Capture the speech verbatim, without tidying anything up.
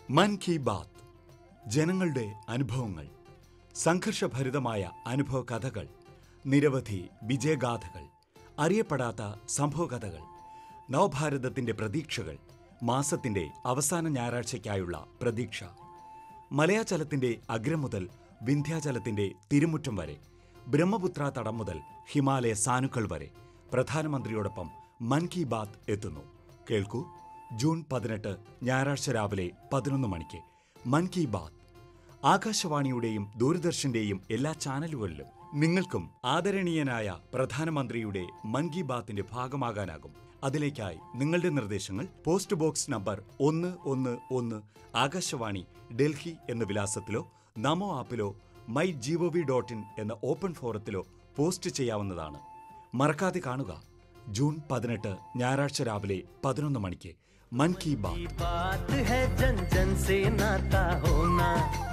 മൻ കി ബാത്ത് ജനങ്ങളുടെ അനുഭവങ്ങൾ, സംഘർഷഭരിതമായ അനുഭവ കഥകൾ, നിരവധി വിജയഗാഥകൾ, അറിയപ്പെടാത്ത സംഭവകഥകൾ, നവഭാരതത്തിന്റെ പ്രതീക്ഷകൾ, മാസത്തിന്റെ അവസാന ഞായറാഴ്ചയ്ക്കായുള്ള പ്രതീക്ഷ, മലയാചലത്തിന്റെ അഗ്രം മുതൽ വിന്ധ്യാചലത്തിന്റെ തിരുമുറ്റം വരെ, ബ്രഹ്മപുത്ര തടം മുതൽ ഹിമാലയ സാനുക്കൾ വരെ പ്രധാനമന്ത്രിയോടൊപ്പം മൻ കി ബാത്ത് എത്തുന്നു. കേൾക്കൂ, ജൂൺ പതിനെട്ട് ഞായറാഴ്ച രാവിലെ പതിനൊന്ന് മണിക്ക് മൻ കി ബാത്ത്. ആകാശവാണിയുടെയും ദൂരദർശന്റെയും എല്ലാ ചാനലുകളിലും നിങ്ങൾക്കും ആദരണീയനായ പ്രധാനമന്ത്രിയുടെ മൻ കി ബാത്തിന്റെ ഭാഗമാകാനാകും. അതിലേക്കായി നിങ്ങളുടെ നിർദ്ദേശങ്ങൾ പോസ്റ്റ് ബോക്സ് നമ്പർ ഒന്ന് ഒന്ന് ഒന്ന് ആകാശവാണി, ഡൽഹി എന്ന വിലാസത്തിലോ നമോ ആപ്പിലോ മൈ ജിഒവി ഡോട്ട് ഇൻ എന്ന ഓപ്പൺ ഫോറത്തിലോ പോസ്റ്റ് ചെയ്യാവുന്നതാണ്. മറക്കാതെ കാണുക, ജൂൺ പതിനെട്ട് ഞായറാഴ്ച രാവിലെ പതിനൊന്ന് മണിക്ക് മൻ കി ബാത്ത്.